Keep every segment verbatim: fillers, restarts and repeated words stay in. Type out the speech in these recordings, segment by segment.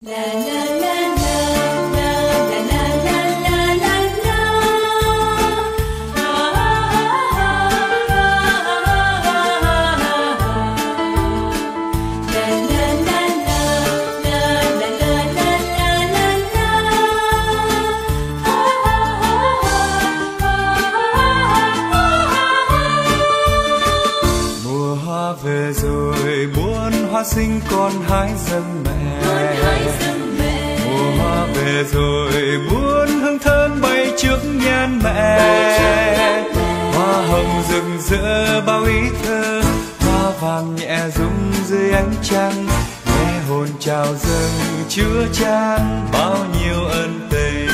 Sinh con hái dâng mẹ, mùa hoa về rồi muốn hương thơm bay trước nhan mẹ. Hoa hồng rực rỡ bao ý thơ, hoa vàng nhẹ rung dưới ánh trăng, nghe hồn chào dâng chứa chan bao nhiêu ân tình.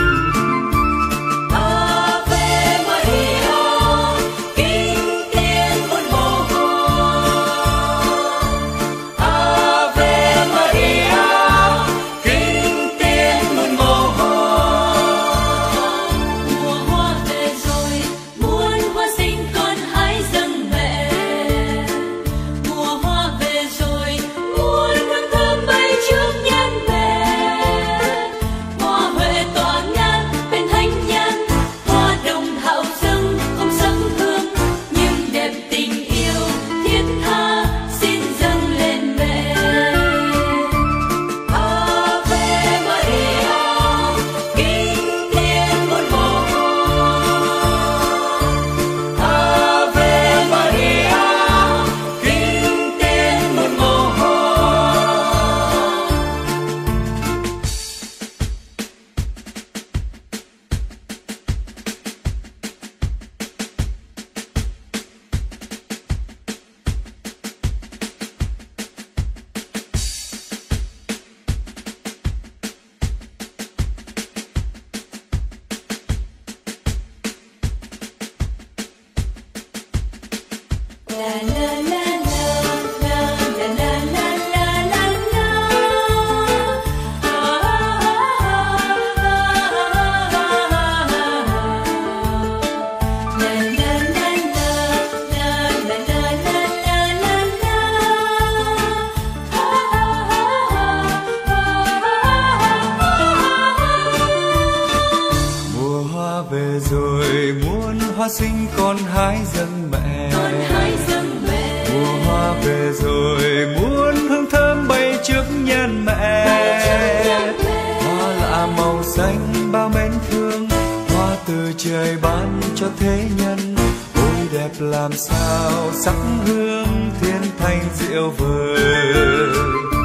Hoa sinh con hái dâng mẹ, mùa hoa về rồi muốn hương thơm bay trước nhan mẹ. Hoa lạ màu xanh bao mến thương, hoa từ trời ban cho thế nhân, ôi đẹp làm sao sắc hương thiên thanh diệu vời.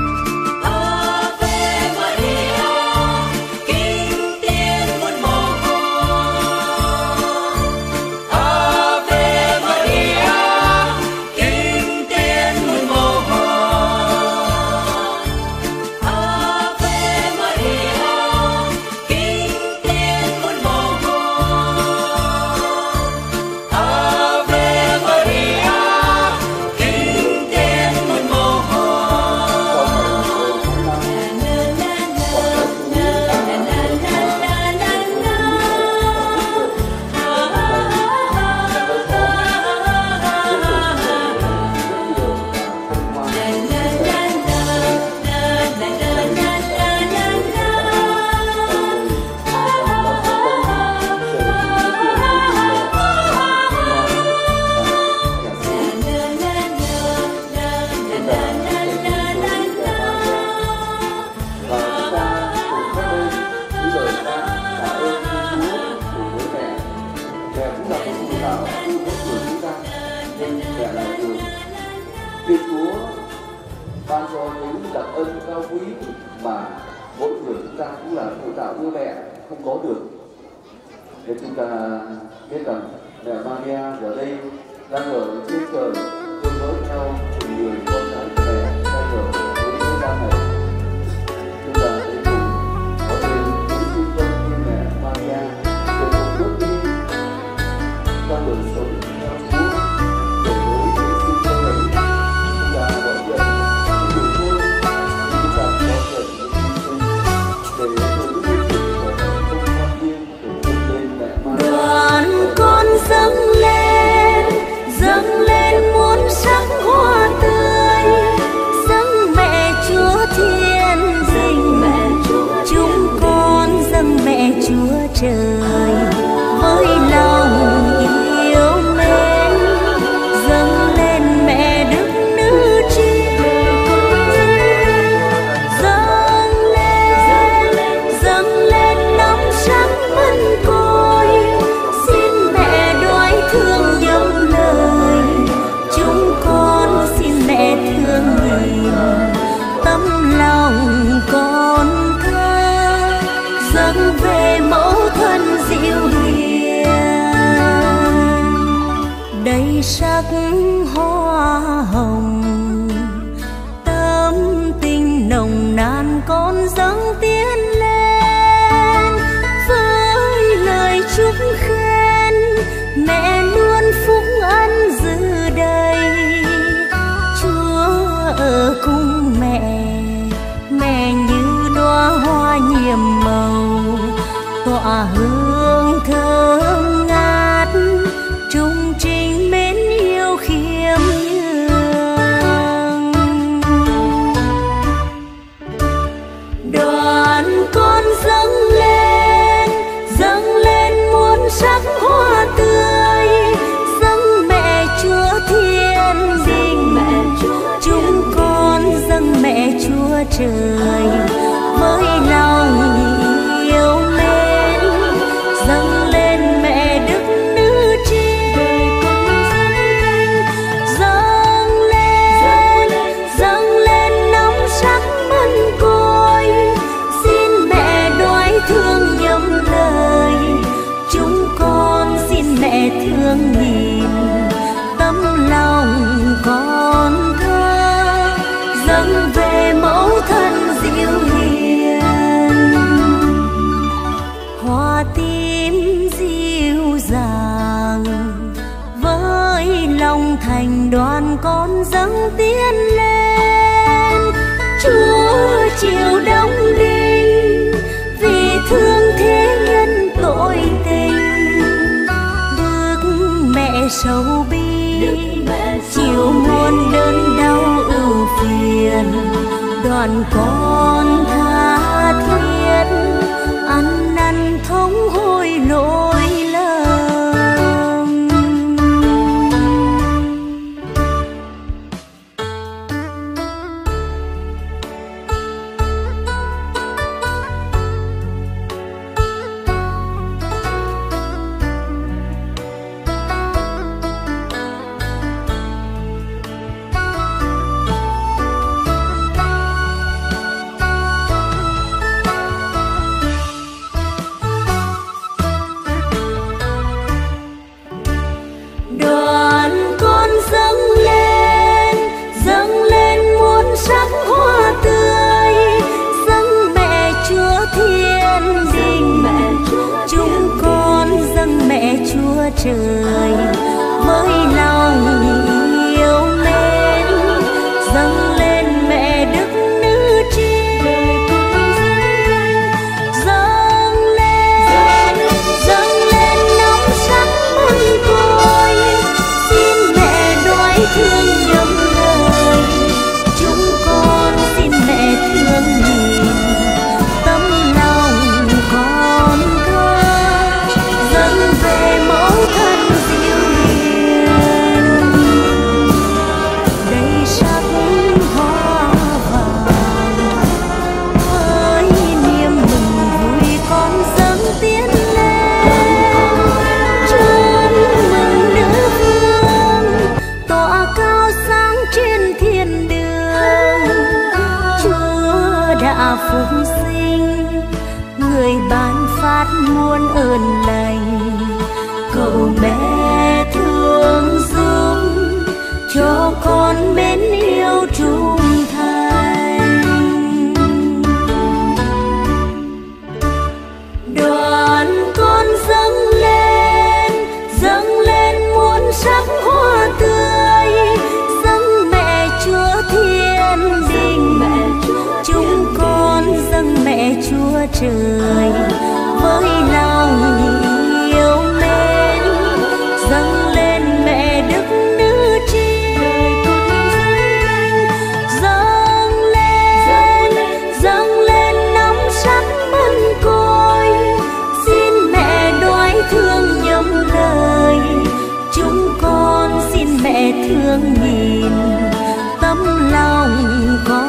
ban cho những đặc ân cao quý mà mỗi người chúng ta cũng là phụ tạo đưa mẹ không có được. Để chúng ta biết rằng mẹ Maria giờ đây đang ở trên trời tương đối theo từng người con cái mẹ đang ở với thế gian này. Chúng ta hãy cùng có thêm những trung tâm như mẹ Maria để cùng bước đi trong đời sống theo Chúa. Để với những trung tâm ấy chúng ta gọi điện những điều vui, chúng ta có thể những hy sinh để với những việc của công con tiên để vươn lên mẹ Maria. Đoàn con dâng lên, dâng lên muôn sắc hoa tươi. đầy sắc hoa hồng, tâm tình nồng nàn con dâng tiến lên với lời chúc khen. Mẹ luôn phúc ân dư đầy, Chúa ở cùng mẹ, mẹ như đóa hoa nhiệm màu tỏa hương thơm ngát, trung trình mến yêu khiêm nhường. Đoàn con dâng lên, dâng lên muôn sắc hoa tươi, dâng mẹ Chúa thiên đình, chúng con dâng mẹ Chúa trời với lòng yêu mến. Dâng lên mẹ Đức Nữ Tri, dâng lên, dâng lên nóng sắc mân côi, xin mẹ đoái thương nhầm lời, chúng con xin mẹ thương nhìn tấm lòng con thơ, dâng về mẫu thân dịu hiền. Hoa tím dịu dàng với lòng thành đoàn con dâng tiến lên, Chúa chiều đóng đinh vì thương thế nhân tội tình. Đức mẹ sầu bi chịu muôn đớn đau ưu phiền, đoàn con tha thiết ăn năn thống hối lỗi lầm. Đoàn con dâng lên, dâng lên muôn sắc hoa tươi, dâng mẹ Chúa thiên đình, chúng con dâng mẹ Chúa trời với lòng yêu mến. Dâng lên mẹ Đức Nữ Tri, dâng lên, dâng lên nóng sắc mân côi, xin mẹ đoái thương nhầm lời, chúng con xin mẹ thương nhìn tấm lòng con thơ, dâng về mẫu thân dịu hiền. Đầy sắc hoa vàng với niềm mừng vui con dâng tiến lên, chúc mừng nữ vương tỏa cao sáng trên thiên đường. Chúa đã phụng sinh, người ban phát muôn ơn lành, cầu mẹ thương giúp cho con mến yêu trung thành. Đoàn con dâng lên, dâng lên muôn sắc hoa tươi, dâng mẹ Chúa thiên đình, chúng con dâng mẹ Chúa trời với lòng yêu mến. Dâng lên mẹ Đức Nữ Tri, dâng lên, dâng lên nóng sắc mân côi, xin mẹ đoái thương nhầm lời, chúng con xin mẹ thương nhìn tấm lòng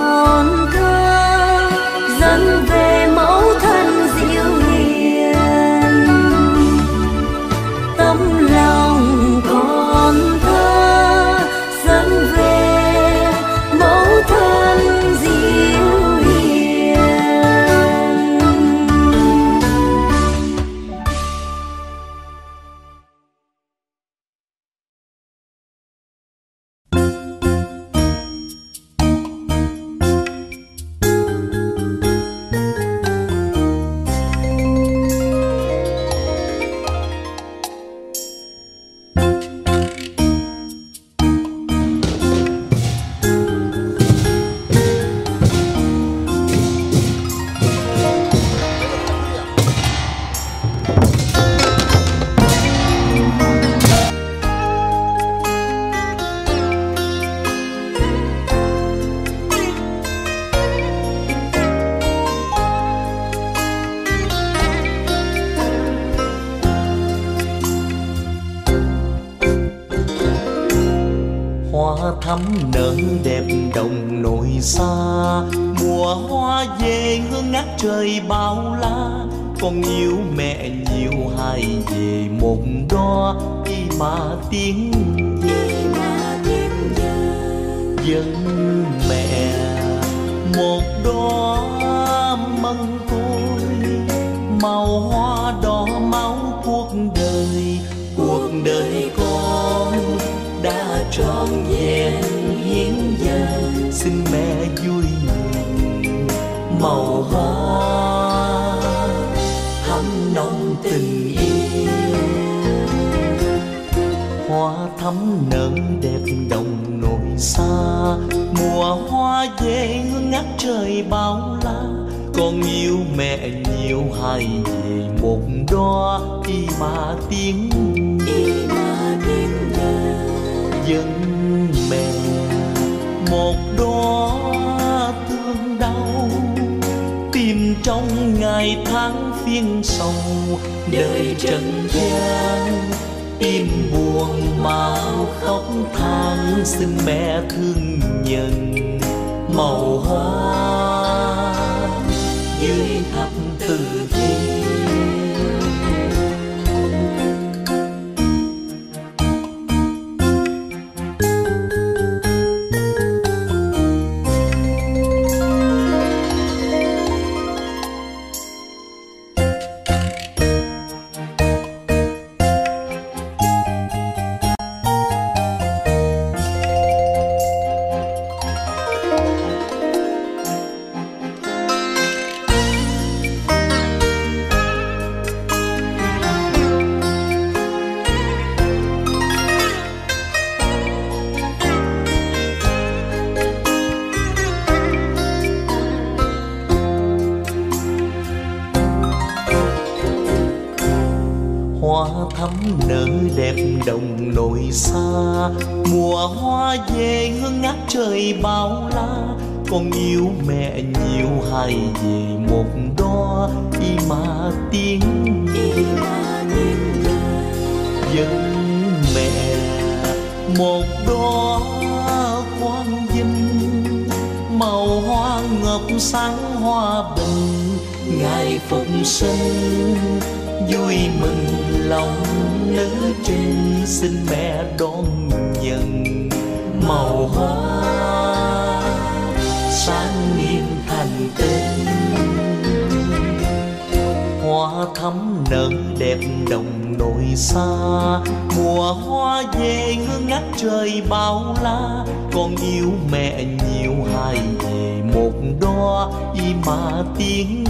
con thơ, dâng về mẫu thân dịu hiền. thắm nở đẹp đồng nội xa. Mùa hoa về hương ngát trời bao la. Con yêu mẹ nhiều hay về một đóa đi mà tiếng dân mẹ một đóa mân tôi màu hoa đỏ máu cuộc đời. Cuộc đời con đã trọn vẹn hiến dâng, xin mẹ vui mừng màu hoa thắm nồng tình yêu. Hoa thắm nở đẹp đồng nội xa. Mùa hoa về hương ngát trời bao la. Con yêu mẹ nhiều hay về một đóa đi mà tiếng dân mẹ một đóa thương đau. Tìm trong ngày tháng phiên sầu đời trần gian. Tim buồn mau khóc than, xin mẹ thương nhận màu hoa dưới thập tự thiên. Hoa thắm nở đẹp đồng nội xa. Mùa hoa về hương ngát trời bao la. Con yêu mẹ nhiều hay về một đóa đi mà tiếng dân mẹ một đóa quang vinh. Màu hoa ngập sáng hoa bình ngày phục sinh. Vui mừng lòng nữ trinh, xin mẹ đón nhận màu hoa sáng niên thành tinh. Hoa thắm nở đẹp đồng nội xa. Mùa hoa về hương ngát trời bao la. Con yêu mẹ nhiều hay về một đóa y mà tiếng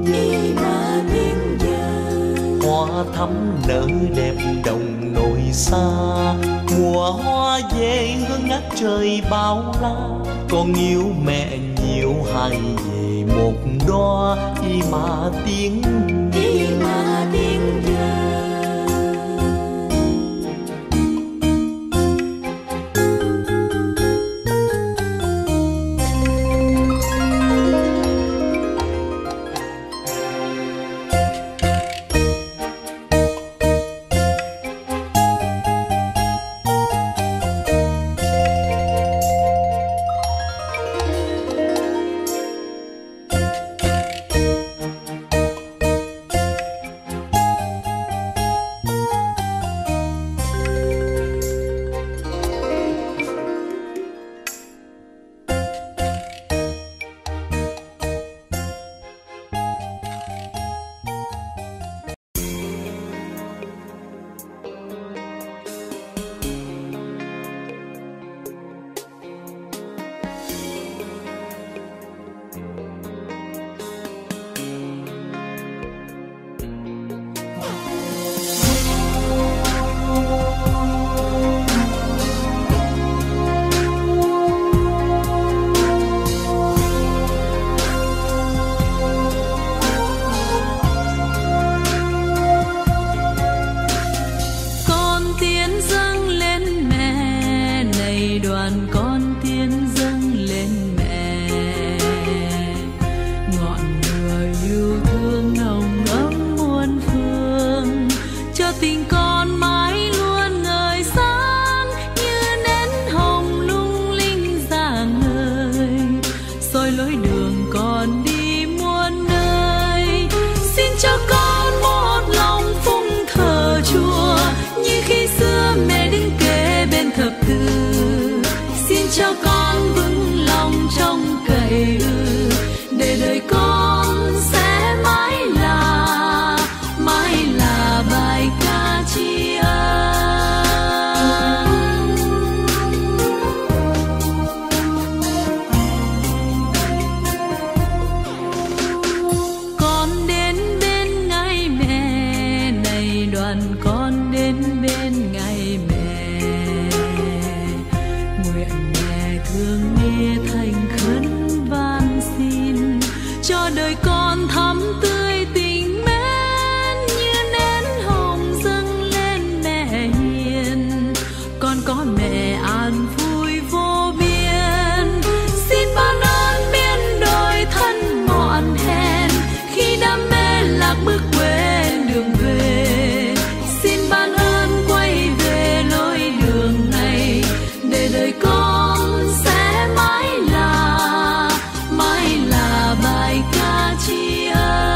hoa thắm nở đẹp đồng nội xa. Mùa hoa về hương ngát trời bao la. Con yêu mẹ nhiều hay về một đóa y mà tiếng y mà tiếng giờ. cho đời con thắm tươi tình mến như nến hồng dâng lên mẹ hiền. Con có mẹ an vui vô biên, xin ban ơn biến đổi thân ngọn hèn khi đam mê lạc bước quên đường về. Xin ban ơn quay về lối đường này để đời con sẽ mãi là mãi là bài ca tri ân.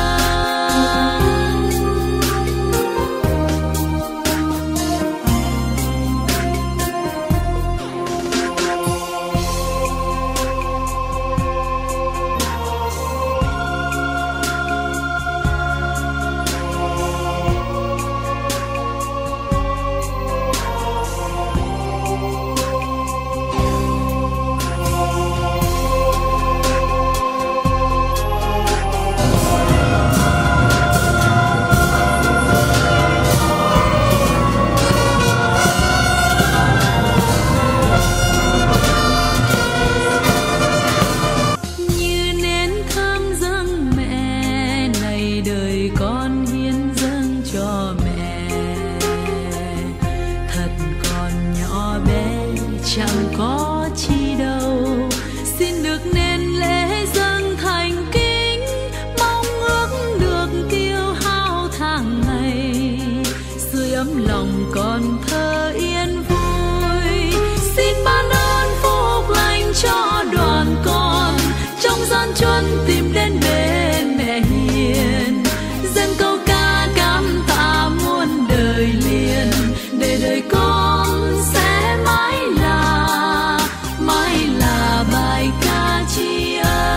Chẳng có chi đâu, xin được nên lễ dâng thành kính, mong ước được tiêu hao tháng ngày, sưởi ấm lòng con thơ yên vui. Xin ban ơn phúc lành cho đoàn con, trong gian truân tìm đến bên mẹ hiền, dâng câu ca cảm tạ muôn đời liền, để đời con sẽ mãi là mãi là bài ca tri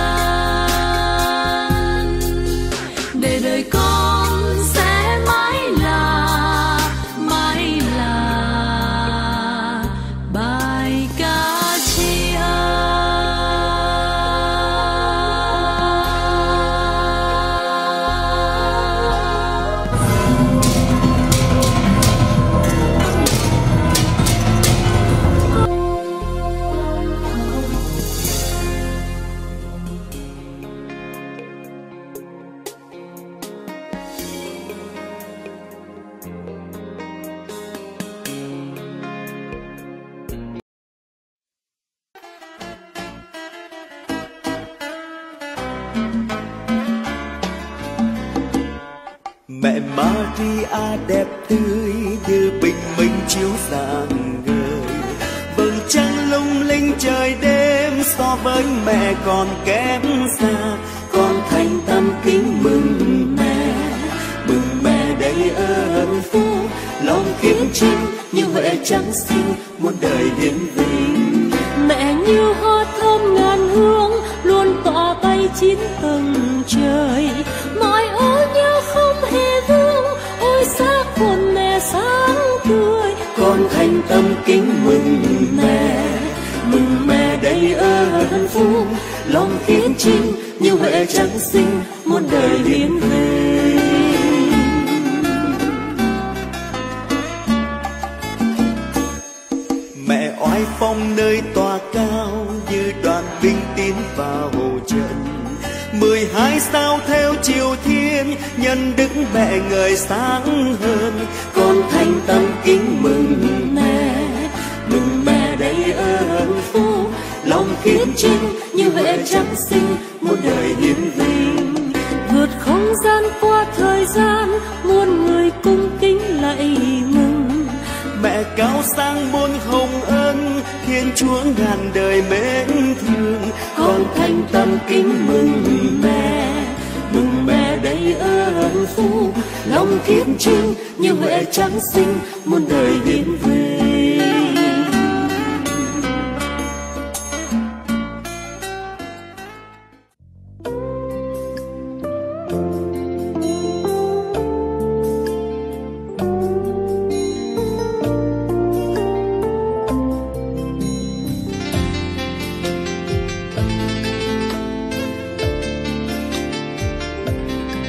ân, để đời con sẽ mãi là mãi là bài ca tri ân. Mẹ Maria đẹp tươi như bình minh chiếu rạng ngời, vầng trăng lung linh trời đêm so với mẹ còn kém xa. Con thành tâm kính mừng mẹ, mừng mẹ đầy ơn phúc, lòng khiêm trinh như huệ trắng xinh muôn đời hiển vinh. Mẹ như hoa thơm ngàn hương luôn tỏa bay chín tầng trời, mọi ô nhớ không hề vương, ôi xác hồn mẹ sáng tươi. Con thành tâm kính mừng mẹ, mừng mẹ đầy ơn phúc, lòng khiêm trinh như huệ trắng xinh muôn đời hiển vinh. Mẹ oai phong nơi tòa cao như đoàn binh tiến vào trận, mười hai sao theo chiều thiên nhân đức mẹ ngời sáng hơn. Con thành tâm kính mừng mẹ, mừng mẹ đầy ơn phúc, lòng khiêm trinh như huệ trắng xinh muôn đời hiển vinh. Vượt không gian qua thời gian muôn người cung kính lạy mừng. Mẹ cao sang muôn hồng ân, thiên chúa ngàn đời mến thương. Con thành tâm kính mừng mẹ, mừng mẹ đầy ơn phúc, lòng khiêm trinh như huệ trắng xinh muôn đời hiển vinh.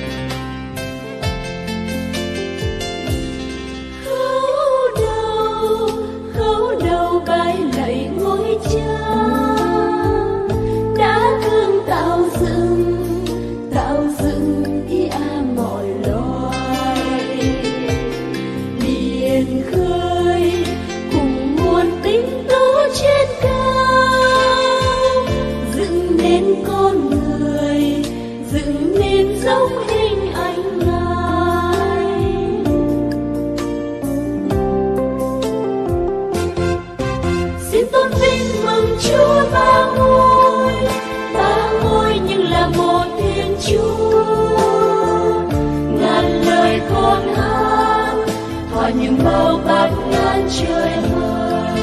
Khấu đầu trời ơi.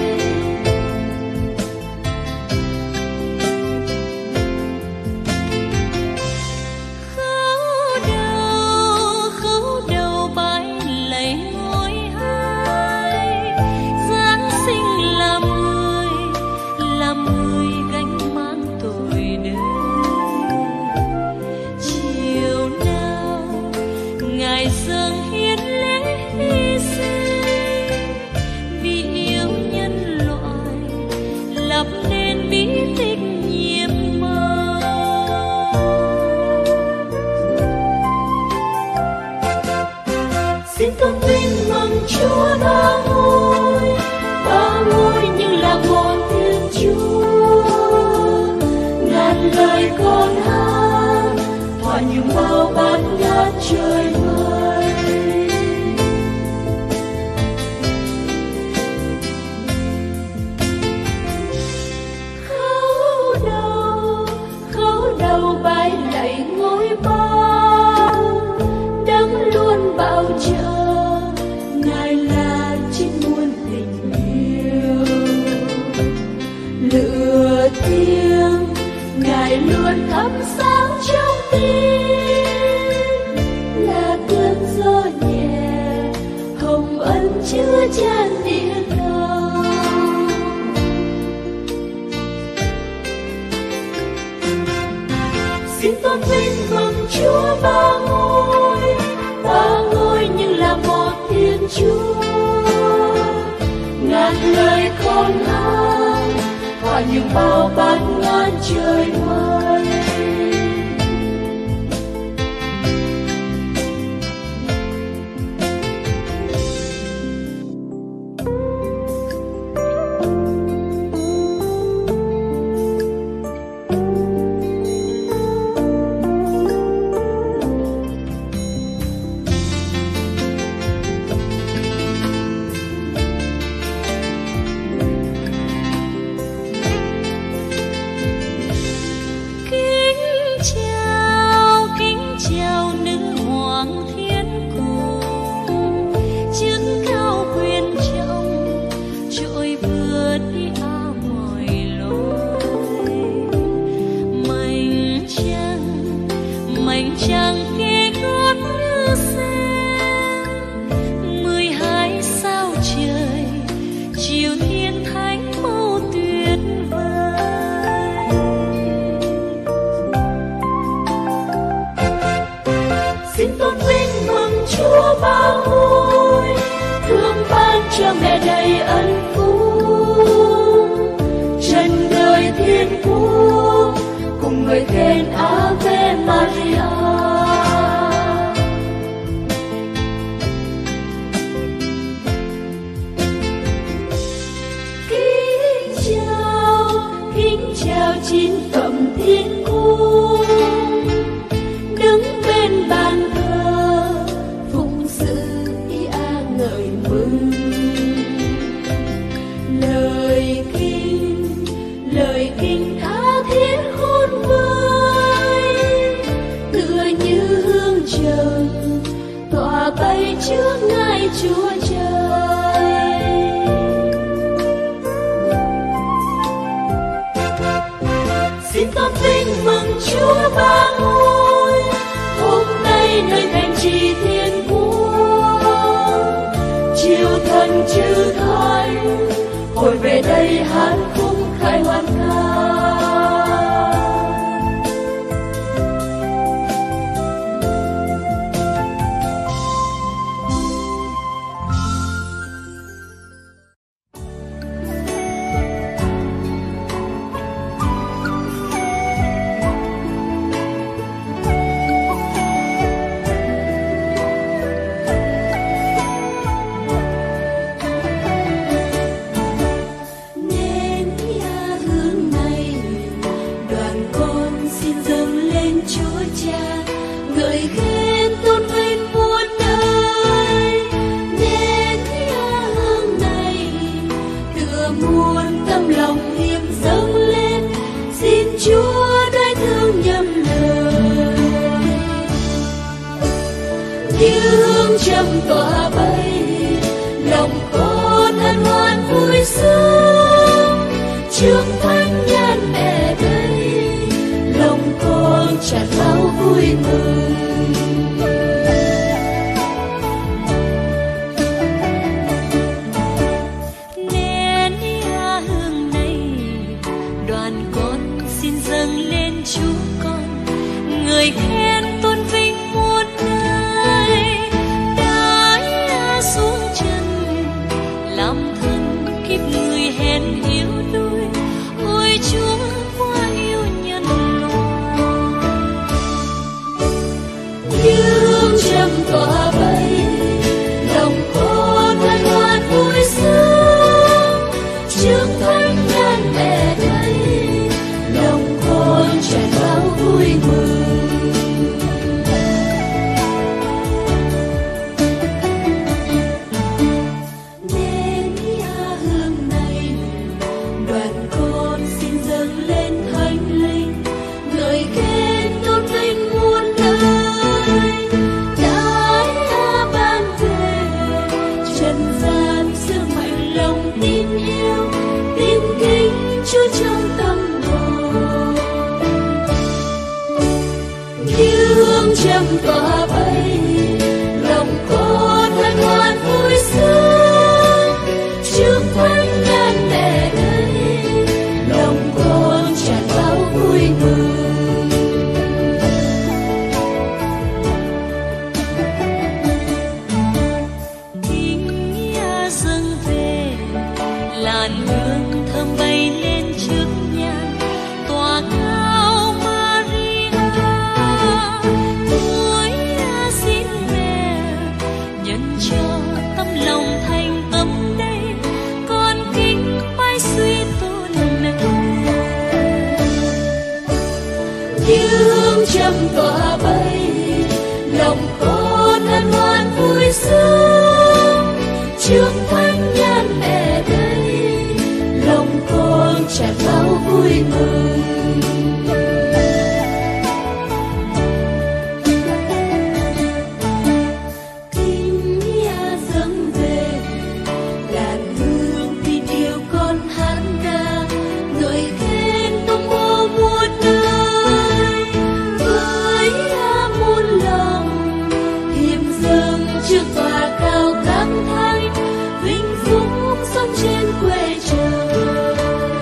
Khấu đầu, khấu đầu bái lạy ngôi hai, Giáng sinh làm người, làm người gánh mang tội đời. Chiều nào Ngài dâng hiến lễ hy sinh, vì yêu nhân loại lập nên bí tích nhiệm màu. Xin tôn vinh mừng Chúa ba ngôi, ba ngôi nhưng là một Thiên Chúa. Ngàn lời con hát hòa nhung bao bát ngát trời vơi. Khấu đầu, khấu đầu bái lạy ngôi ba, Đấng luôn bảo trợ, Ngài là chính muôn tình yêu. Lửa tiếng Ngài luôn thắp sáng trong tim, là cơn gió nhẹ hồng ân chứa chan địa cầu. Xin tôn vinh mừng Chúa ba ngôi, ba ngôi nhưng là một Thiên Chúa. Ngàn lời con hát hòa nhung bao bát ngát trời vơi. Cho mẹ đầy ân phúc, trần đời thiên quốc cùng người khen Ave Maria. Kính chào, kính chào chín phẩm thiên cung, đứng bên bàn thờ phụng sự ý a ngợi mừng. Lời kinh, lời kinh tha thiết khôn vơi, tựa như hương trầm tỏa bay trước Ngài Chúa Trời. Xin tôn vinh mừng Chúa ba ngôi, hôm nay nơi thành trì thiên quốc, chiều thần chư thánh hồi về đây hát khúc khai hoan ca. Trầm tỏa bay lòng con vui sướng, trước thánh nhân mẹ đây, lòng con tràn bao vui mừng. Nén hương này, đoàn con xin dâng lên Chúa con, người khen tôn vinh muôn nơi, đã xuống chân làm thân kiếp người hèn yếu đuối. Ôi Chúa quá yêu nhân loại, như hương trầm tỏa bay, lòng con hân hoan vui sướng, trước thánh nhân mẹ đây, lòng con tràn bao vui mừng. Nên hương này, đoàn con xin dâng lên thánh linh, người khen tôn vinh muôn nơi, đã ban về trần gian sức mạnh lòng tin yêu, tin kính Chúa trong tâm hồn. Như hương trầm tỏa bay, lòng con hân hoan vui sướng, trước thánh nhân mẹ đây, lòng con tràn bao vui mừng. Kính dâng về làn hương thơm bay lên trước nhan, tỏa cao Maria. Tôi xin mẹ nhân cho tâm lòng thành tâm đây, con kính bái suy tôn mẹ. Như hương trầm tỏa bay, lòng con hân hoan vui sướng, trước thánh nhân mẹ đây, lòng con tràn bao vui mừng. Kính dâng về đàn hương tin yêu con hát ca, người khen tung hô muôn nơi, với muôn lòng hiệp dâng trước tòa cao các thánh, vinh phúc sống trên quê trời.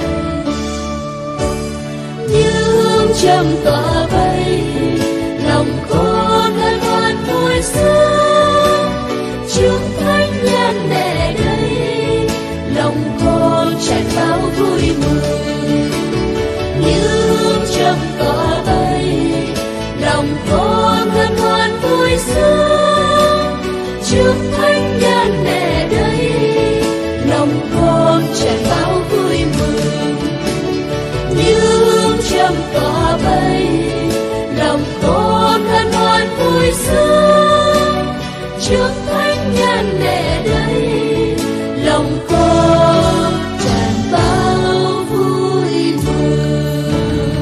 Như hương trầm tỏa bay, lòng con hân hoan vui sướng, trước thánh nhân mẹ đây, lòng con tràn bao vui mừng. Như hương trầm tỏa bay, lòng con hân hoan vui sướng, trước thánh nhân mẹ đây, lòng con tràn bao vui mừng. Như hương trầm tỏa bay, lòng con hân hoan vui sướng, trước thánh nhân mẹ đây, lòng con tràn bao vui mừng.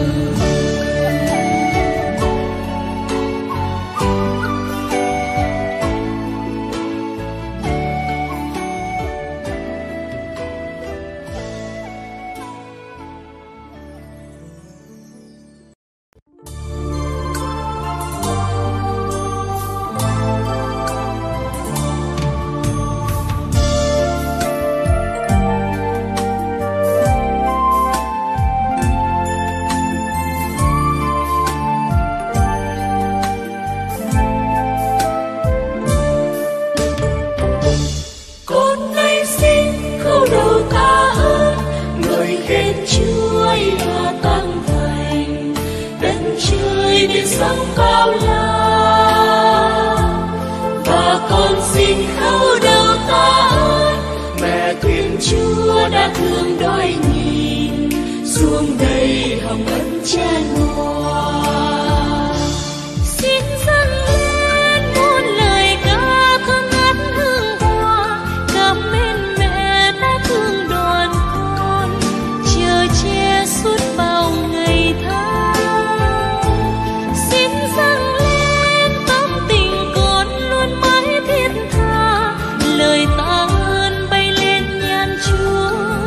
Con nay xin khấu đầu tạ ơn, người khen Chúa là tăng thành, đất trời biển sông cao la. Và con xin khấu đầu tạ ơn, mẹ Thiên Chúa đã thương đói nhìn, xuống đây hồng ân chan hòa. Xin dâng lên muôn lời ca thơm ngát hương hoa, cảm ơn mẹ đã thương đoàn con, chờ che suốt bao ngày tháng. Xin dâng lên tâm tình con luôn mãi thiết tha, lời tạ ơn bay lên nhan Chúa,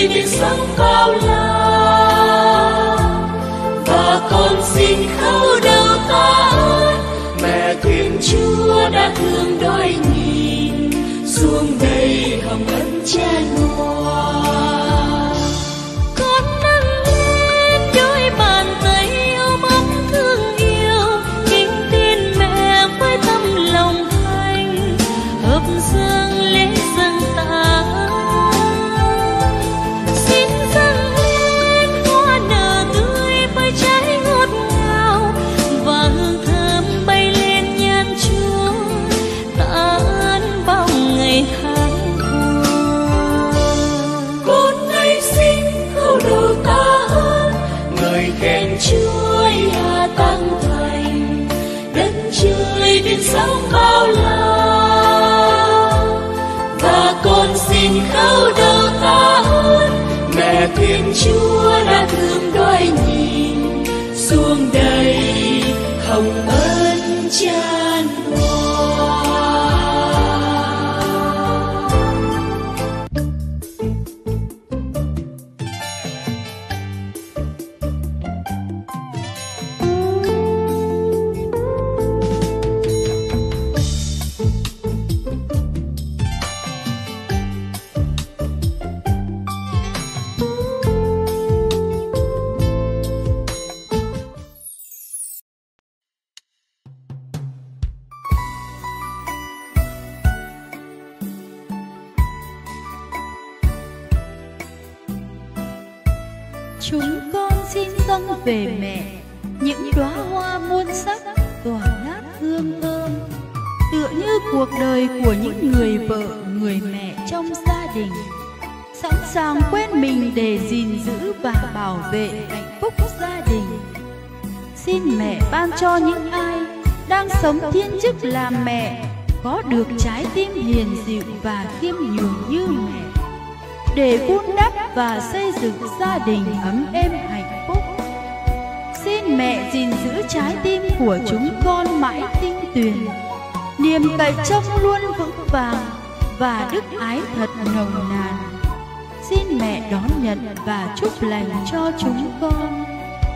chơi đến sống bao la. Và con xin khấu đầu tạ ơn Mẹ Thiên Chúa đã thương đôi nhìn xuống đây hồng ân chan hòa. Con nâng lên đôi bàn tay ôm ấp thương yêu, kính tin mẹ với tâm lòng thành hợp dương lễ dâng tạ. Xin dâng lên hoa nở tươi với trái ngọt ngào và hương thơm bay lên nhan Chúa, tạ ơn bao ngày tháng qua. Con nay xin khấu đầu tạ ơn người khen Chúa nhà tăng thành đất trời đến sống bao la. Và con xin khấu đầu tạ ơn Mẹ Thiên Chúa đã thương đôi nhìn xuống đây hồng ân chan hòa. Chúng con xin dâng về mẹ những đóa hoa muôn sắc tỏa ngát hương thơm, tựa như cuộc đời của những người vợ, người mẹ trong gia đình, sẵn sàng quên mình để gìn giữ và bảo vệ hạnh phúc gia đình. Xin mẹ ban cho những ai đang sống thiên chức làm mẹ có được trái tim hiền dịu và khiêm nhường như mẹ, để vun đắp và xây dựng gia đình ấm êm hạnh phúc. Xin mẹ gìn giữ trái tim của chúng con mãi tinh tuyền, niềm cậy trông luôn vững vàng và đức ái thật nồng nàn. Xin mẹ đón nhận và chúc lành cho chúng con.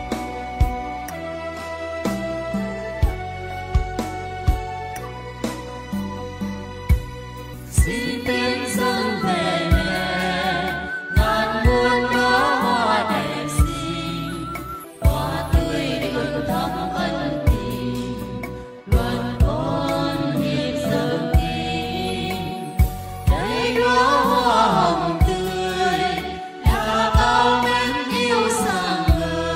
Xin tên dâng về mẹ ngàn muôn đóa hoa đẹp xinh, hoa tươi đượm thắm ân tình, luận ôn nhịp dâng tim. Đây đóa hoa hồng tươi là bao nén yêu sang người.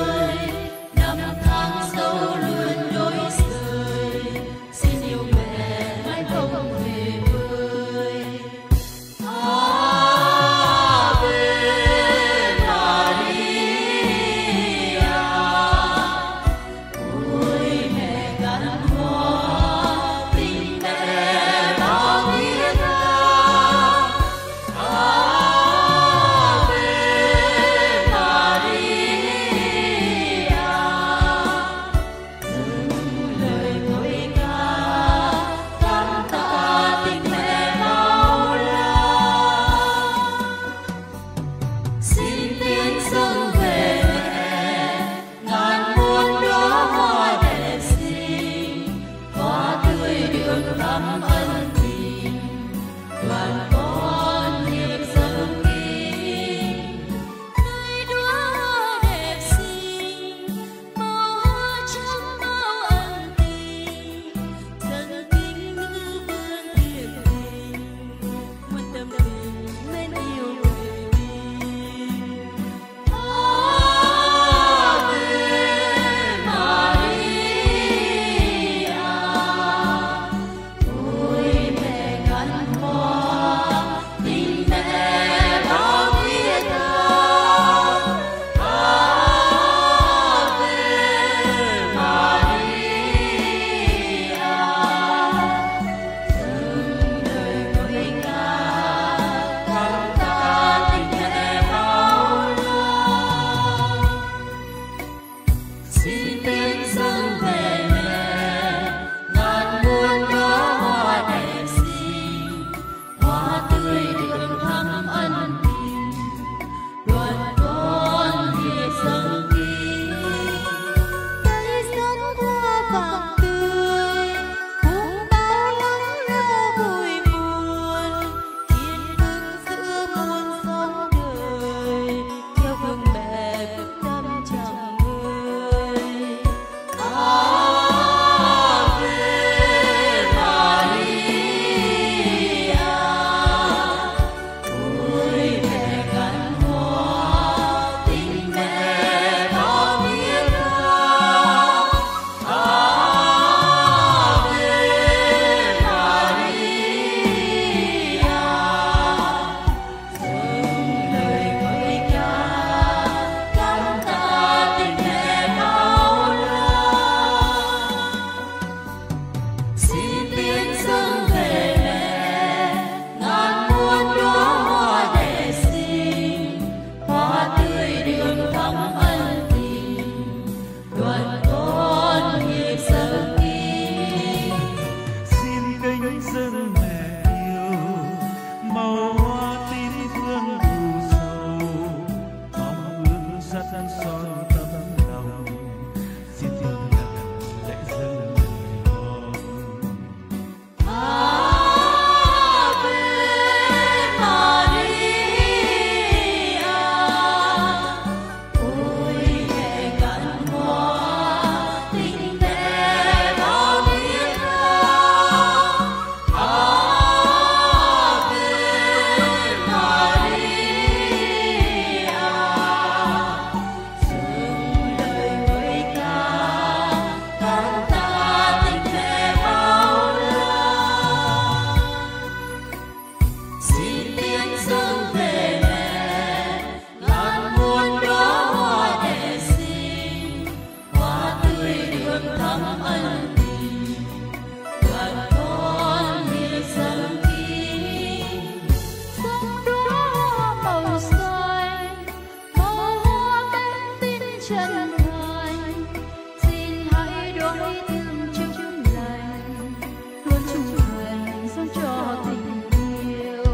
chân thành, xin hãy đổi thương chúc lành, luôn trung thành sống cho tình yêu.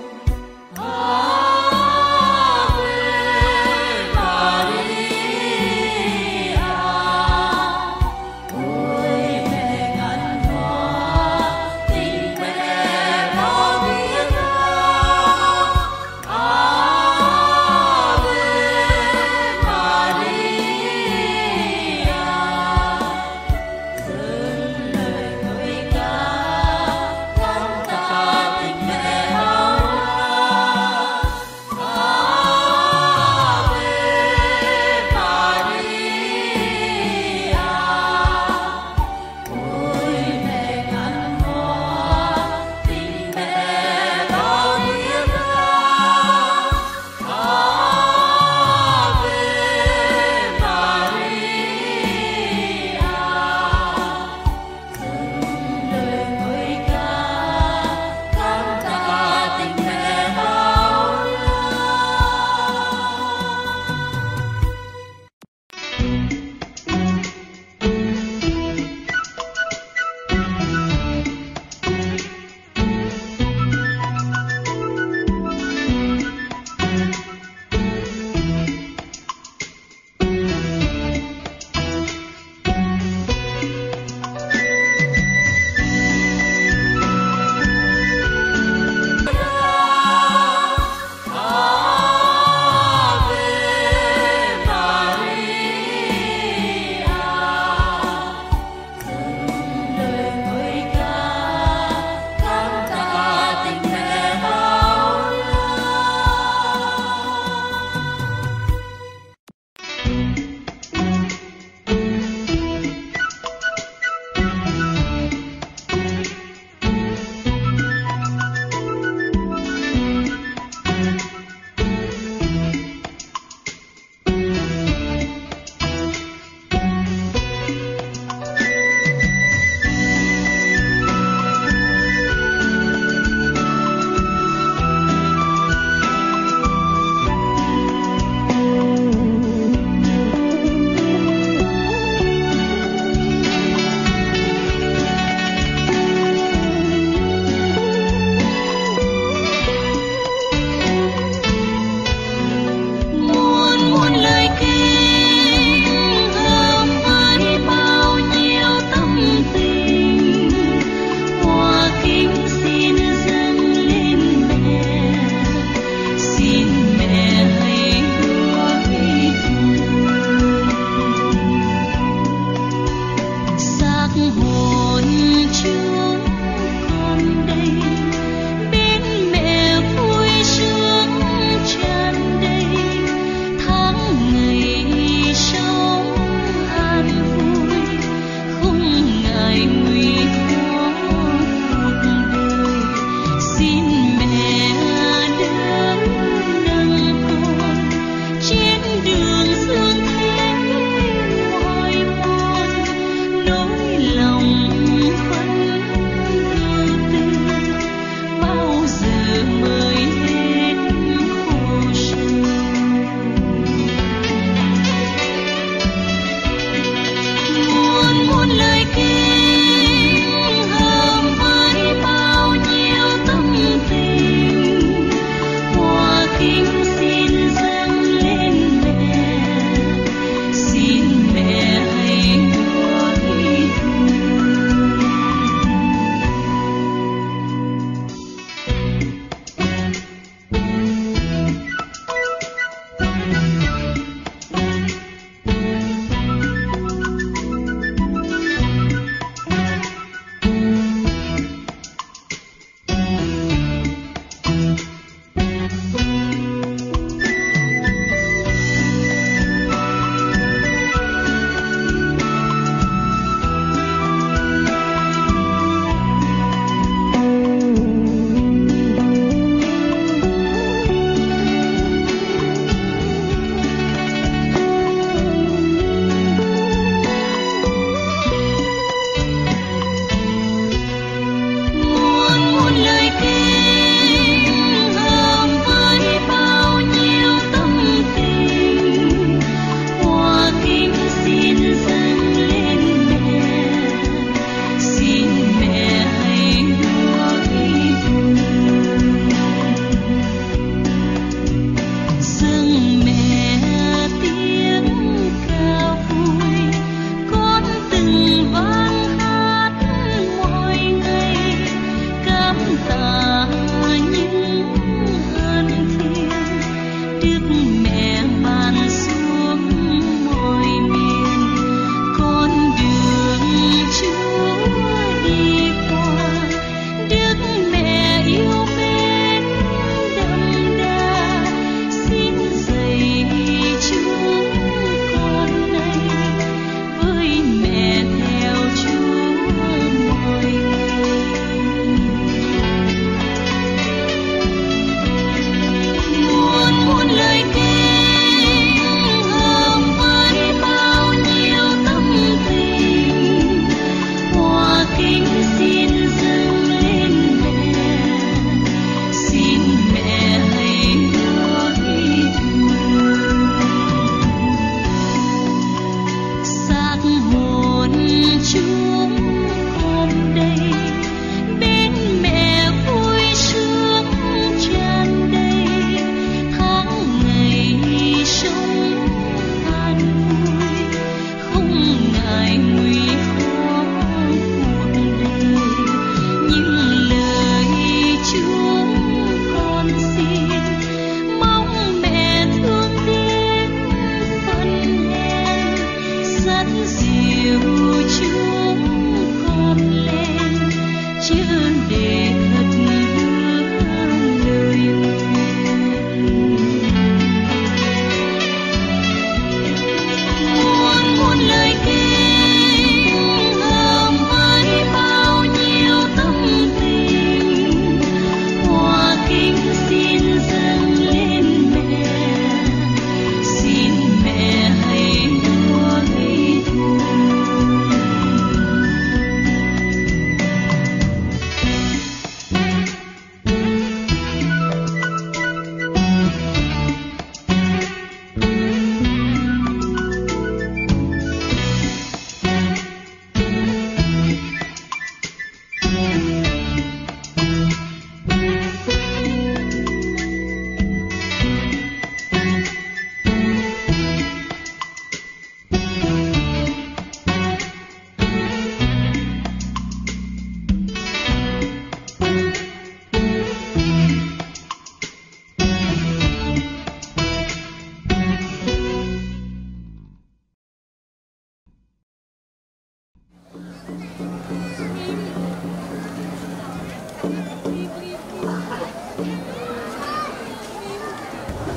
Ave Maria, ôi mẹ ngàn hoa, tình mẹ bao biết tha. Ave Maria.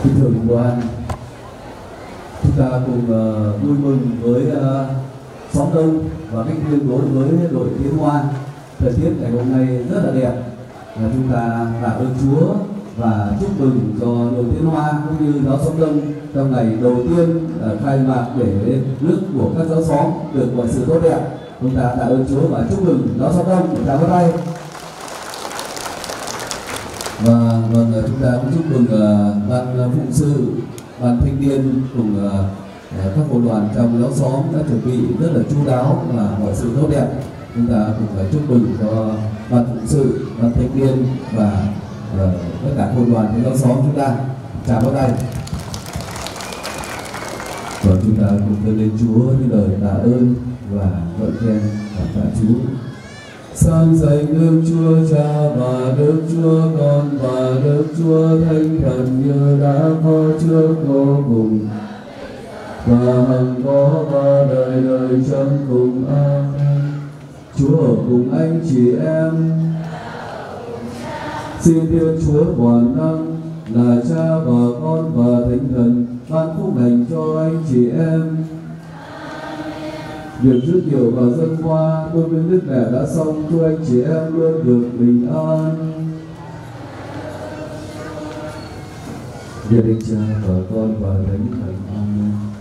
Kính thưa Đồng đoàn, chúng ta cùng uh, vui mừng với uh, xóm Đông và cách riêng đối với đội Tiến Hoa. Thời tiết ngày hôm nay rất là đẹp, và chúng ta tạ ơn Chúa và chúc mừng cho đội Tiến Hoa cũng như giáo xóm Đông trong ngày đầu tiên uh, khai mạc để nước của các giáo xóm được mọi sự tốt đẹp. Chúng ta tạ ơn Chúa và chúc mừng giáo xóm Đông. Chúng ta bắt tay. Và vâng, chúng ta cũng chúc mừng uh, ban phụng sự, ban thanh niên cùng uh, các hội đoàn trong giáo xóm đã chuẩn bị rất là chu đáo và mọi sự tốt đẹp. Chúng ta cùng phải chúc mừng cho ban phụng sự, ban thanh niên và uh, tất cả hội đoàn trong giáo xóm chúng ta. Chào các tay. Và chúng ta cùng dâng lên Chúa những lời tạ ơn và ngợi khen cảm tạ Chúa. Sang dạy Đức Chúa Cha và Đức Chúa Con và Đức Chúa Thánh Thần như đã có trước vô cùng và hằng có ba đời đời trong cùng. Amen. Chúa ở cùng anh chị em. Xin Thiên Chúa toàn năng là Cha và Con và Thánh Thần ban phúc lành cho anh chị em. Việc dứt điều và dân hoa đối với Đức Mẹ đã xong, chúc anh chị em luôn được bình an. Nhờ Đức Cha và Con và Thánh Thần. Amen.